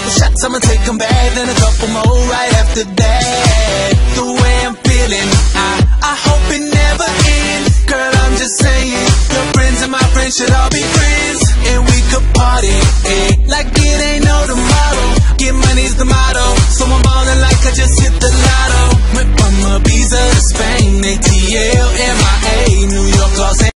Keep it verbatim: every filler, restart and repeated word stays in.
couple shots, I'ma take them back, then a couple more right after that. The way I'm feeling, I, I hope it never ends. Girl, I'm just saying, your friends and my friends should all be friends, and we could party, eh, like it ain't no tomorrow.